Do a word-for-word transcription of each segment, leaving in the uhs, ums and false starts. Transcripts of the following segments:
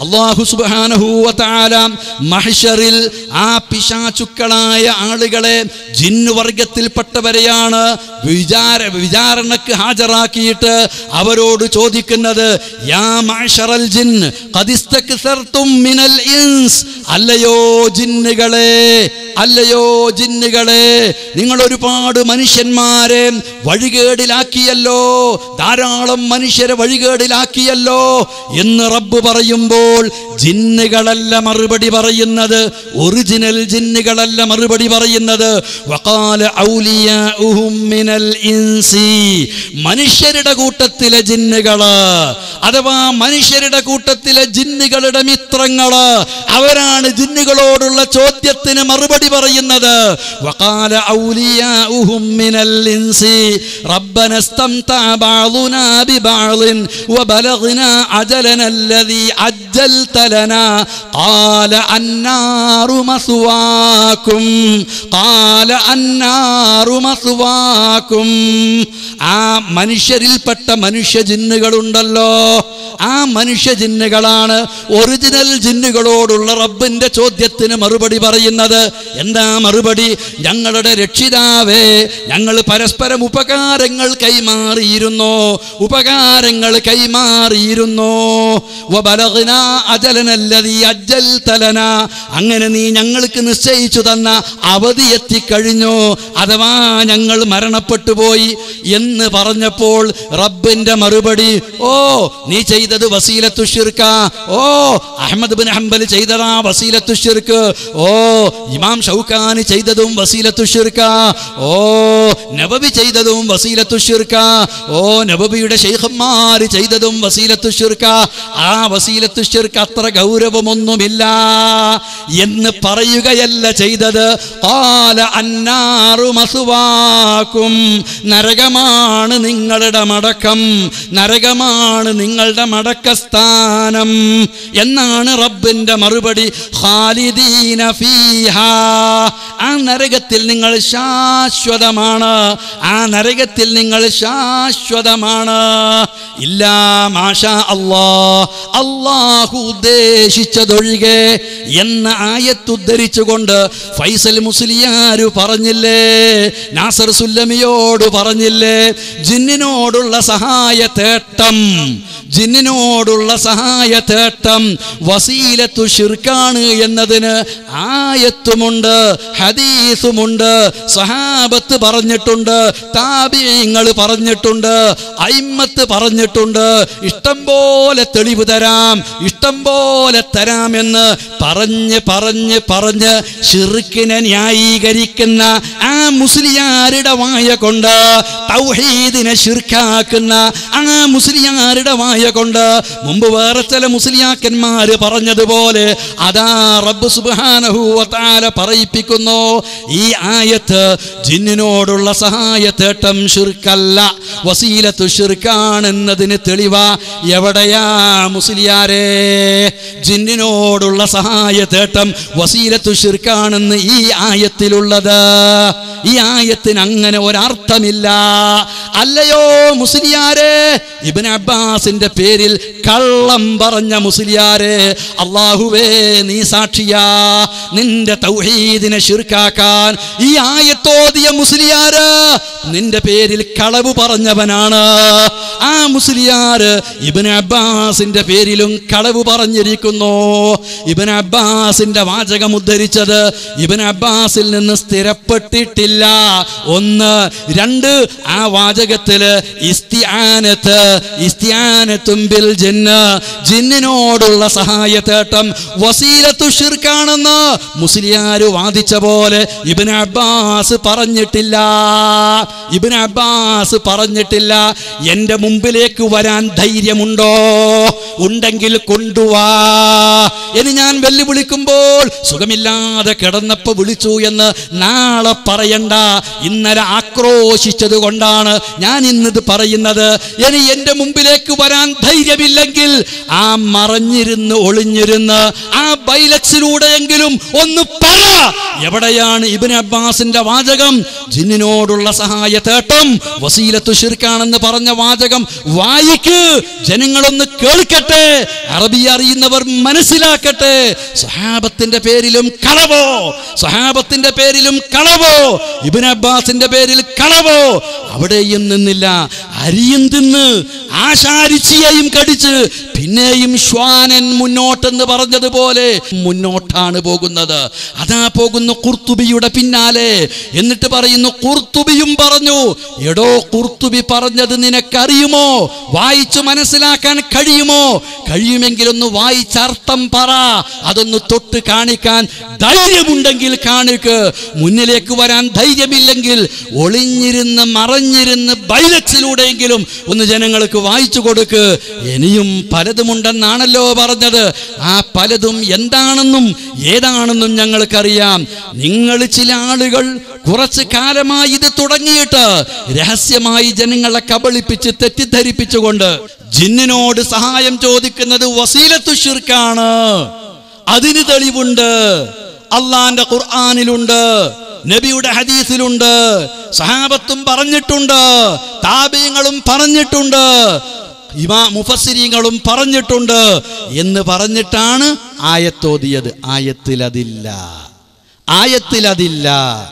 അല്ലാഹു സുബ്ഹാനഹു വ തആല മഹ്ശറിൽ ആ പിശാചുക്കളായ ആളുകളെ ജിന്നുവർഗത്തിൽപ്പെട്ടവരെയാണ് വിചാര വിചാരണക്ക് ഹാജരാക്കിയിട്ട് അവരോട് ചോദിക്കുന്നത്, യാ മഅ്ശറൽ ജിൻ ഖദ് ഇസ്തക്സർതും മിനൽ ഇൻസ്, അല്ലയോ ജിന്നുകളെ, അല്ലയോ ജിന്നുകളെ, നിങ്ങൾ ഒരുപാട് മനുഷ്യന്മാരെ വഴികേടിലാക്കിയല്ലോ, ധാരാളം മനുഷ്യരെ വഴികേടിലാക്കിയല്ലോ എന്ന് റബ്ബ് പറയുമ്പോൾ ജിന്നുകളല്ല മറുപടി പറയുന്നത്, ഒറിജിനൽ ജിന്നുകളല്ല മറുപടി പറയുന്നത്. വഖാല ഔലിയാഉഹും മിനൽ ഇൻസി, മനുഷ്യരുടെ കൂട്ടത്തിലെ ജിന്നുകള് അഥവാ മനുഷ്യരുടെ കൂട്ടത്തിലെ ജിന്നുകളുടെ മിത്രങ്ങള് അവരാണ് ജിന്നുകളോടുള്ള ചോദ്യത്തിന് മറുപടി പറയുന്നത്. വഖാല ഔലിയാഉഹും മിനൽ ഇൻസി റബ്ബനാ ഇസ്തംതഅ ബഅദുനാ ബിബഅദിൻ വബലഗ്നാ അജലനാ അല്ലദീ അജ്ജൽത ലനാ ഖാല അന്നാറു മസ്വാകും ഖാല അന്നാറു മസ്വാകും. ആ മനുഷ്യരിൽപ്പെട്ട മനുഷ്യ ജിന്നുകളുണ്ടല്ലോ, ആ മനുഷ്യ ജിന്നുകളാണ് ഒറിജിനൽ ജിന്നുകളോടുള്ള റബ്ബിന്റെ ചോദ്യത്തിന് മറുപടി പറയുന്നത്. എന്താ മറുപടി? ഞങ്ങളുടെ രക്ഷിതാവേ, ഞങ്ങൾ പരസ്പരം ഉപകാരങ്ങൾ കൈമാറിയിരുന്നു, ഉപകാരങ്ങൾ കൈമാറിയിരുന്നു. വബലഗ്നാ അജലനല്ലദീ അജ്ജൽത ലനാ, അങ്ങനെ നീ ഞങ്ങൾക്ക് നിശ്ചയിച്ചു തന്ന അവധി എത്തിക്കഴിഞ്ഞു, അഥവാ ഞങ്ങൾ മരണപ്പെട്ടു പോയി എന്ന് പറഞ്ഞപ്പോൾ റബ്ബിന്റെ മറുപടി, ഓ നീ ചെയ്തത് വസീലത്തു ശിർക, ഓ അഹ്മദ് ബിൻ ഹംബൽ ചെയ്തതാ വസീലത്തു ശിർക്ക്, ഓ ഇമാം ഷൗക്കാനി ചെയ്തതും വസീലത്തു ശിർക, ഓ നബവി ചെയ്തതും വസീലത്തു ശിർക, ഓ നബവിയുടെ ശൈഖന്മാർ ചെയ്തതും വസീലത്തു ശിർക, ആ വസീലത്തു ശിർക്ക് അത്ര ഗൗരവമൊന്നുമില്ല എന്ന് പറയുകയല്ല ചെയ്തത്. ഖാല അന്നാറു മസ്വാകും, നരകമാണ് നിങ്ങളുടെ മടക്കം, നരകമാണ് നിങ്ങളുടെ മടക്കസ്ഥാനം എന്നാണ് റബ്ബിന്റെ മറുപടി. ഖാലിദീന ഫീഹാ, ആ നരകത്തിൽ നിങ്ങൾ ശാശ്വതമാണ്, ആ നരകത്തിൽ നിങ്ങൾ ശാശ്വതമാണ്. ഇല്ലാ മാഷാ അല്ലാഹ്, അല്ലാഹു ഉദ്ദേശിച്ചതൊഴികെ എന്ന ആയത്ത് ഉദ്ധരിച്ചുകൊണ്ട് ഫൈസൽ മുസ്ലിയാര് പറഞ്ഞില്ലേ, നാസർ സുല്ലമിയോട് പറഞ്ഞില്ലേ, ജിന്നിനോടുള്ള സഹായ തേട്ടം, ജിന്നിനോടുള്ള സഹായ തേട്ടം വസീലത്തു ശിർക്കാണ് എന്നതിന് ആയത്തുമുണ്ട്, ഹദീസുമുണ്ട്, സഹാബത്ത് പറഞ്ഞിട്ടുണ്ട്, താബിഈങ്ങൾ പറഞ്ഞിട്ടുണ്ട്, അയിമ്മത്ത് പറഞ്ഞിട്ടുണ്ട്. ഇഷ്ടം പോലെ തെളിവ് തരാം, ഇഷ്ടം പോലെ തരാമെന്ന് പറഞ്ഞ് പറഞ്ഞ് പറഞ്ഞ് ശിർക്കിനെ ന്യായീകരിക്കുന്ന ആ മുസ്ലിയാരുടെ വായ കൊണ്ട്, തൗഹീദിനെ ശിർക്കാക്കുന്ന ആ മുസ്ലിയാരുടെ വായ കൊണ്ട് മുമ്പ് വേറെ ചില മുസ്ലിയാക്കന്മാര് പറഞ്ഞതുപോലെ അതാ റബ്ബ് സുബ്ഹാനഹു വ തആല പറയിപ്പിക്കുന്നു. ഈ ആയത്ത് ജിന്നിനോടുള്ള സഹായ തേട്ടം ശിർക്കല്ല, വസീലത്തു ശിർക്കാണെന്നതിന് തെളിവാ. എവിടെയാ മുസ്ലിയാരെ ജിന്നിനോടുള്ള സഹായ തേട്ടം വസീലത്തു ശിർക്കാണെന്ന് ഈ ആയത്തിലുള്ളത്? ഈ ആയത്തിന് അങ്ങനെ ഒരർത്ഥമില്ല. അല്ലയോ മുസ്ലിയാരെ, ഇബ്നു അബ്ബാസിന്റെ പേരിൽ കള്ളം പറഞ്ഞ മുസ്ലിയാരെ, അല്ലാഹുവേ നീ സാക്ഷിയാ, നിന്റെ തൗഹീദിനെ ശിർക്കാക്കാൻ ഈ ആയത്തോതിയ മുസ്ലിയാര് നിന്റെ പേരിൽ കളവ് പറഞ്ഞവനാണ്. ആ മുസ്ലിയാര് ഇബ്നു അബ്ബാസിന്റെ പേരിലും കളവ് പറഞ്ഞിരിക്കുന്നു. ഇബ്നു അബ്ബാസിന്റെ വാചകം ഉദ്ധരിച്ചത് ഇബ്നു അബ്ബാസിൽ നിന്ന് സ്ഥിരപ്പെട്ടിട്ടില്ല. ഒന്ന്. രണ്ട്, ആ വാചകത്തില് ഇസ്തിആനത്ത് ഇസ്തിആനത്തും ബിൽ ജിന്ന്, ജിന്നിനോടുള്ള സഹായ തേട്ടം വസീലത്തു ശിർക്കാണെന്ന് മുസ്ലിയാര് വാദിച്ച പോലെ ഇബ്നു അബ്ബാസ് പറഞ്ഞിട്ടില്ല. ഇബ്നു അബ്ബാസ് പറഞ്ഞിട്ടില്ല. എന്റെ മുമ്പിലേക്ക് വരാൻ ധൈര്യമുണ്ടോ? ഉണ്ടെങ്കിൽ കൊണ്ടുവാ എന്ന് ഞാൻ വെല്ലുവിളിക്കുമ്പോൾ സുഖമില്ലാതെ കിടന്നപ്പോ വിളിച്ചു എന്ന് നാളെ പറയണ്ട. ഇന്നലെ ആക്രോശിച്ചത് കൊണ്ടാണ് ഞാൻ ഇന്നത് പറയുന്നത്. ഇനി എന്റെ മുമ്പിലേക്ക് വരാൻ ധൈര്യമില്ലെങ്കിൽ ആ മറഞ്ഞിരുന്ന് ഒളിഞ്ഞിരുന്ന് ആ ബൈലക്സിലൂടെയെങ്കിലും ഒന്ന് പറ, എവിടെയാണ് ഇബ്നു അബ്ബാസിന്റെ വാചകം? ജിന്നിനോടുള്ള സഹായ തേട്ടം വസീലത്തു ശിർക്കാണെന്ന് പറഞ്ഞ വാചകം വായിക്ക്, ജനങ്ങളൊന്ന് കേൾക്കട്ടെ, അറബി അറിയുന്നവർ മനസ്സിലാക്കട്ടെ. സഹാബത്തിന്റെ പേരിലും കളവോ, സഹാബത്തിന്റെ പേരിലും കളവോ, ഇബ്നു അബ്ബാസിന്റെ പേരിൽ കളവോ. അവിടെയും നിന്നില്ല. അരിയും തിന്ന് ആശാരിച്ചിയെയും കടിച്ച് പിന്നെയും ശ്വാനൻ മുന്നോട്ടെന്ന് പറഞ്ഞതുപോലെ മുന്നോട്ടാണ് പോകുന്നത്. അതാ പോകുന്നു ഖുർത്തുബിയുടെ പിന്നാലെ. എന്നിട്ട് പറയുന്നു, ഖുർത്തുബിയും പറഞ്ഞു. എടോ, ഖുർത്തുബി പറഞ്ഞത് നിനക്കറിയുമോ? വായിച്ചു മനസ്സിലാക്കാൻ കഴിയുമോ? കഴിയുമെങ്കിൽ ഒന്ന് വായിച്ചർത്ഥം പറ. അതൊന്ന് തൊട്ട് കാണിക്കാൻ ധൈര്യമുണ്ടെങ്കിൽ കാണിക്ക്. മുന്നിലേക്ക് വരാൻ ധൈര്യമില്ലെങ്കിൽ ഒളിഞ്ഞിരുന്ന് മറഞ്ഞിരുന്ന് ബൈലക്സിലൂടെയെങ്കിലും ഒന്ന് ജനങ്ങൾക്ക് വായിച്ചു കൊടുക്ക്. ഇനിയും പലതുമുണ്ടെന്നാണല്ലോ പറഞ്ഞത്. ആ പലതും എന്താണെന്നും ഏതാണെന്നും ഞങ്ങൾക്കറിയാം. നിങ്ങൾ ചില ആളുകൾ കുറച്ച് കാലമായി ഇത് തുടങ്ങിയിട്ട് രഹസ്യമായി ജനങ്ങളെ കബളിപ്പിച്ച് തെറ്റിദ്ധരിപ്പിച്ചുകൊണ്ട് ജിന്നിനോട് സഹായം ചോദിക്കുന്നത് വസീലത്തു ശിർക്കാണ്. അതിന് തെളിവുണ്ട്. അള്ളാന്റെ ഖുർആനിലുണ്ട്, നബിയുടെ ഹദീസിലുണ്ട്, സഹാബത്തും പറഞ്ഞിട്ടുണ്ട്, താബീങ്ങളും പറഞ്ഞിട്ടുണ്ട്, ഇമാ മുഫസ്സിരീങ്ങളും പറഞ്ഞിട്ടുണ്ട് എന്ന് പറഞ്ഞിട്ടാണ് ആയത്തോതിയത്. ആയത്തിൽ അതില്ല, ആയത്തിൽ അതില്ല.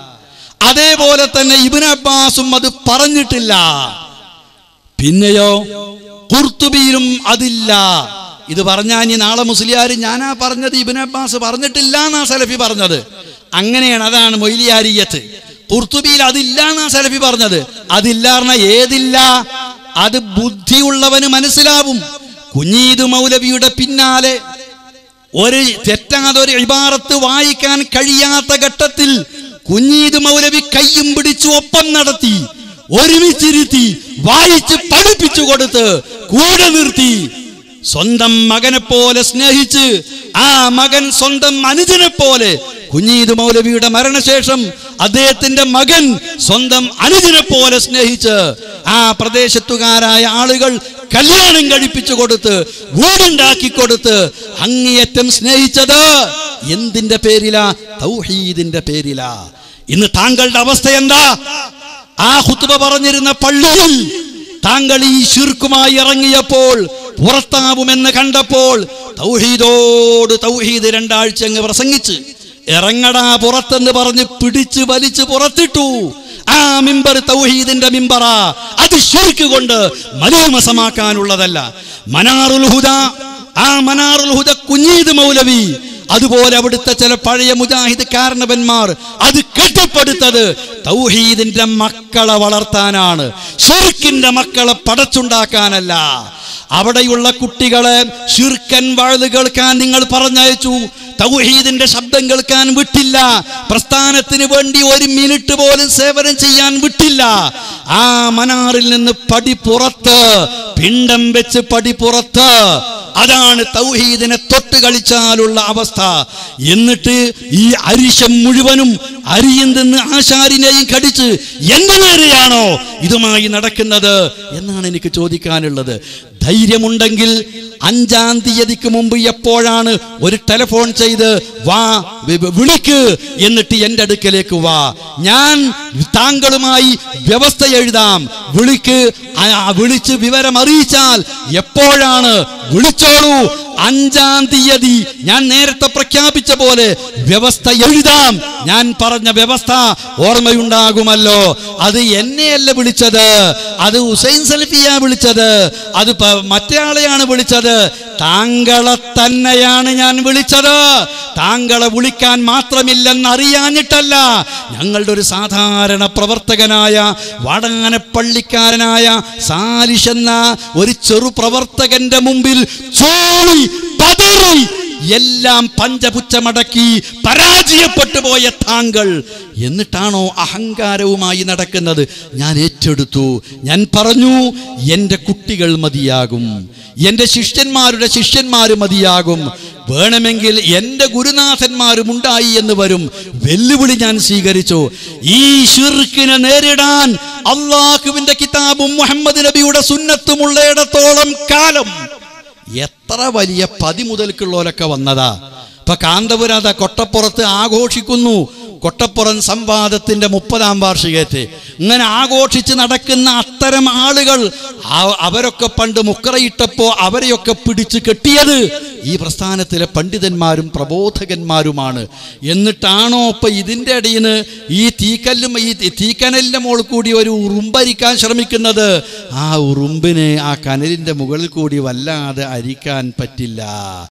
അതേപോലെ തന്നെ ഇബ്നു അബ്ബാസും അത് പറഞ്ഞിട്ടില്ല. പിന്നെയോ ഖുർത്തുബിയിലും അതില്ല. ഇത് പറഞ്ഞാൽ ഇനി നാളെ മുസ്ലിയാർ ഞാനാ പറഞ്ഞത്, ഇബ്നു അബ്ബാസ് പറഞ്ഞിട്ടില്ല എന്നാ സലഫി പറഞ്ഞത്. അങ്ങനെയാണ്, അതാണ് മൊയ്ലിയാരിയത്ത്. ഖുർത്തുബിയിൽ അതില്ല എന്നാ സലഫി പറഞ്ഞത്. അതില്ല പറഞ്ഞ ഏതില്ല? അത് ബുദ്ധിയുള്ളവന് മനസ്സിലാവും. കുഞ്ഞീദ് മൗലവിയുടെ പിന്നാലെ ഒരു തെറ്റാതെ ഒരു ഇബാറത്ത് വായിക്കാൻ കഴിയാത്ത ഘട്ടത്തിൽ കുഞ്ഞീദ് മൗലവി കയ്യും പിടിച്ചു ഒപ്പം നടത്തി, ഒരുമിച്ചിരുത്തി വായിച്ച് പഠിപ്പിച്ചു കൊടുത്ത് കൂടെ നിർത്തി. സ്വന്തം മകനെ പോലെ സ്നേഹിച്ച് ആ മകൻ സ്വന്തം അനുജനെ പോലെ. കുഞ്ഞീദ് മൗലവിയുടെ മരണശേഷം അദ്ദേഹത്തിന്റെ മകൻ സ്വന്തം അനുജനെ പോലെ സ്നേഹിച്ച് ആ പ്രദേശത്തുകാരായ ആളുകൾ കല്യാണം കഴിപ്പിച്ചു കൊടുത്ത് വീടുണ്ടാക്കി കൊടുത്ത് അങ്ങേയറ്റം സ്നേഹിച്ചത് എന്തിന്റെ പേരിലാ? തൗഹീദിന്റെ പേരിലാ. ഇന്ന് താങ്കളുടെ അവസ്ഥ എന്താ? ആ ഖുത്ബ പറഞ്ഞിരുന്ന പള്ളിയിൽ താങ്കൾ ഈ ശിർക്കുമായി ഇറങ്ങിയപ്പോൾ പുറത്താവുമെന്ന് കണ്ടപ്പോൾ തൗഹീദോട് തൗഹീദ് രണ്ടാഴ്ച അങ്ങ് പ്രസംഗിച്ച് ഇറങ്ങടാ പുറത്തെന്ന് പറഞ്ഞ് പിടിച്ച് വലിച്ച് പുറത്തിട്ടു. ആ മിമ്പർ തൗഹീദിന്റെ മിമ്പറാ. അത് ശിർക്ക് കൊണ്ട് മലൂമസമാക്കാനുള്ളതല്ല. മനാറുൽ ഹുദ, ആ മനാറുൽ ഹുദ കുഞ്ഞീദ് മൗലവി, അതുപോലെ അവിടുത്തെ ചില പഴയ മുജാഹിദ് കാരണവന്മാർ അത് കെട്ടിപ്പടുത്തത് തൗഹീദിന്റെ മക്കളെ വളർത്താനാണ്, ശിർക്കിന്റെ മക്കളെ പടച്ചുണ്ടാക്കാനല്ല. അവിടെയുള്ള കുട്ടികളെ ശിർക്കൻ വഅദ് കേൾക്കാൻ നിങ്ങൾ പറഞ്ഞയച്ചു, തൗഹീദിന്റെ ശബ്ദം കേൾക്കാൻ വിട്ടില്ല, പ്രസ്ഥാനത്തിന് വേണ്ടി ഒരു മിനിറ്റ് പോലും സേവനം ചെയ്യാൻ വിട്ടില്ല. ആ മനാറിൽ നിന്ന് പടി പുറത്ത്, പിണ്ടം വെച്ച് പടി പുറത്ത്. അതാണ് തൗഹീദിനെ തൊട്ട് കളിച്ചാലുള്ള അവസ്ഥ. എന്നിട്ട് ഈ അരിശം മുഴുവനും അരിയും നിന്ന് ആശാരിനെയും കടിച്ച് എന്റെ നേരെയാണോ ഇതുമായി നടക്കുന്നത് എന്നാണ് എനിക്ക് ചോദിക്കാനുള്ളത്. ധൈര്യമുണ്ടെങ്കിൽ അഞ്ചാം തീയതിക്ക് മുമ്പ് എപ്പോഴാണ് ഒരു ടെലിഫോൺ ചെയ്ത് വാ വിളിക്ക്, എന്നിട്ട് എൻ്റെ അടുക്കലേക്ക് വാ, ഞാൻ താങ്കളുമായി വ്യവസ്ഥ എഴുതാം, വിളിക്ക്, വിളിച്ച് വിവരം അറിയിച്ചാൽ എപ്പോഴാണ് വിളിച്ചോളൂ. അഞ്ചാം തീയതി ഞാൻ നേരത്തെ പ്രഖ്യാപിച്ച പോലെ വ്യവസ്ഥ എഴുതാം. ഞാൻ പറഞ്ഞ വ്യവസ്ഥ ഓർമ്മയുണ്ടാകുമല്ലോ. അത് എന്നെയല്ല വിളിച്ചത്, അത് ഹുസൈൻ സലഫിയാ വിളിച്ചത്, അത് മറ്റേ ആളെയാണ് വിളിച്ചത്. താങ്കളെ തന്നെയാണ് ഞാൻ വിളിച്ചത്. താങ്കളെ വിളിക്കാൻ മാത്രമില്ലെന്ന് അറിയാഞ്ഞിട്ടല്ല. ഞങ്ങളുടെ ഒരു സാധാരണ പ്രവർത്തകനായ വാടാനപ്പള്ളിക്കാരനായ സാലിഷ് എന്ന ഒരു ചെറു പ്രവർത്തകന്റെ മുമ്പിൽ ചോളി പതറി എല്ലാം പഞ്ചപുച്ഛമടക്കി പരാജയപ്പെട്ടു പോയ താങ്കൾ എന്നിട്ടാണോ അഹങ്കാരവുമായി നടക്കുന്നത്? ഞാൻ ഏറ്റെടുത്തു. ഞാൻ പറഞ്ഞു എൻ്റെ കുട്ടികൾ മതിയാകും, എൻ്റെ ശിഷ്യന്മാരുടെ ശിഷ്യന്മാർ മതിയാകും, വേണമെങ്കിൽ എൻ്റെ ഗുരുനാഥന്മാരും ഉണ്ടായി എന്ന് വരും. വെല്ലുവിളി ഞാൻ സ്വീകരിച്ചു. ഈ ശിർക്കിനെ നേരിടാൻ അള്ളാഹുവിന്റെ കിതാബും മുഹമ്മദ് നബിയുടെ സുന്നത്തുമുള്ളയിടത്തോളം കാലം എത്ര വലിയ പതി മുതൽക്കുള്ളവരൊക്കെ വന്നതാ. ഇപ്പൊ കാന്തപുരം അതാ കൊട്ടപ്പുറത്ത് ആഘോഷിക്കുന്നു കൊട്ടപ്പുറം സംവാദത്തിന്റെ മുപ്പതാം വാർഷികത്തെ. ഇങ്ങനെ ആഘോഷിച്ച് നടക്കുന്ന അത്തരം ആളുകൾ അവരൊക്കെ പണ്ട് മുക്കറയിട്ടപ്പോ അവരെയൊക്കെ പിടിച്ചു കെട്ടിയത് ഈ പ്രസ്ഥാനത്തിലെ പണ്ഡിതന്മാരും പ്രബോധകന്മാരുമാണ്. എന്നിട്ടാണോ ഇപ്പൊ ഇതിൻ്റെ ഇടയിൽ ഈ തീക്കല്ലും ഈ തീക്കനലിൻ്റെ മുകളിൽ കൂടി ഒരു ഉറുമ്പരിക്കാൻ ശ്രമിക്കുന്നത്? ആ ഉറുമ്പിന് ആ കനലിൻ്റെ മുകളിൽ കൂടി വല്ലാതെ അരിക്കാൻ പറ്റില്ല.